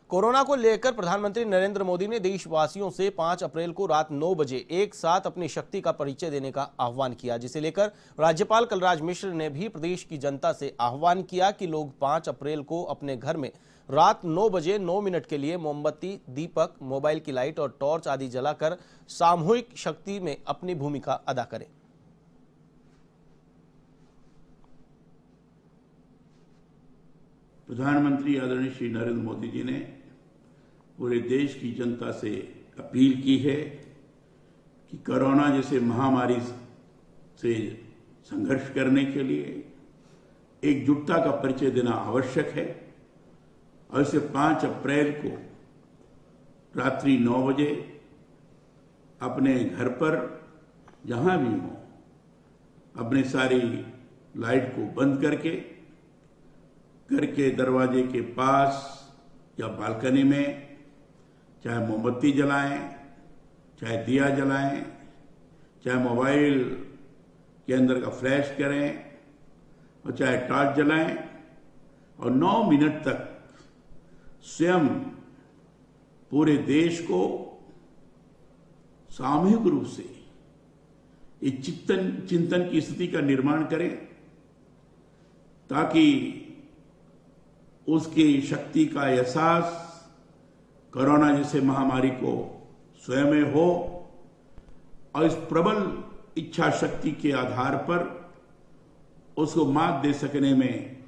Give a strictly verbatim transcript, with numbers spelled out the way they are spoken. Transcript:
Corona को लेकर प्रधानमंत्री नरेंद्र मोदी ने देशवासियों से पाँच अप्रैल को रात नौ बजे एक साथ अपनी शक्ति का परिचय देने का आह्वान किया, जिसे लेकर राज्यपाल कलराज मिश्र ने भी प्रदेश की जनता से आह्वान किया कि लोग पाँच अप्रैल को अपने घर में रात नौ बजे नौ मिनट के लिए मोमबत्ती, दीपक, मोबाइल की लाइट और टॉर्च आदि जलाकर सामूहिक शक्ति में अपनी भूमिका अदा करें। प्रधानमंत्री आदरणीय श्री नरेंद्र मोदी जी ने पूरे देश की जनता से अपील की है कि कोरोना जैसे महामारी से संघर्ष करने के लिए एकजुटता का परिचय देना आवश्यक है और इसे पाँच अप्रैल को रात्रि नौ बजे अपने घर पर जहां भी हो अपने सारी लाइट को बंद करके घर के दरवाजे के पास या बालकनी में चाहे मोमबत्ती जलाएं, चाहे दिया जलाएं, चाहे मोबाइल के अंदर का फ्लैश करें और चाहे टॉर्च जलाएं और नौ मिनट तक स्वयं पूरे देश को सामूहिक रूप से एक चिंतन चिंतन की स्थिति का निर्माण करें ताकि उसकी शक्ति का एहसास कोरोना जैसे महामारी को स्वयं में हो और इस प्रबल इच्छा शक्ति के आधार पर उसको मात दे सकने में